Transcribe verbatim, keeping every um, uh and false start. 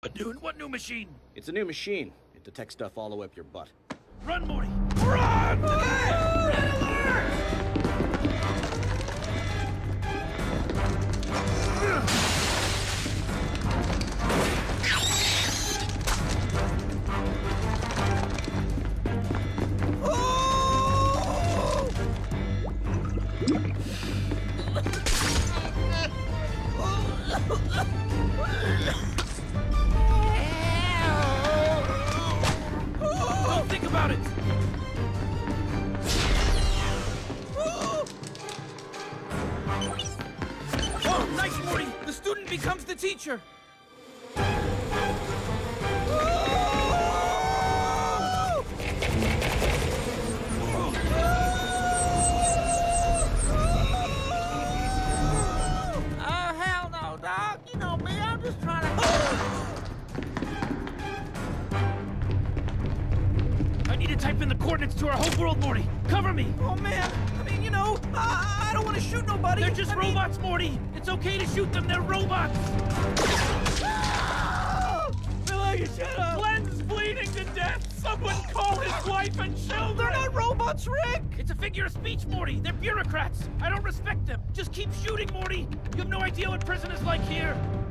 What new, what new machine? It's a new machine. It detects stuff all the way up your butt. Run, Morty! Run! Hey! Red alert! Don't think about it! Oh, nice, Morty! The student becomes the teacher! Type in the coordinates to our home world, Morty. Cover me. Oh, man. I mean, you know, I, I don't want to shoot nobody. They're just I robots, mean... Morty. It's okay to shoot them. They're robots. Ah! Feel like a shut up. Glenn's bleeding to death. Someone call his wife and children. They're not robots, Rick. It's a figure of speech, Morty. They're bureaucrats. I don't respect them. Just keep shooting, Morty. You have no idea what prison is like here.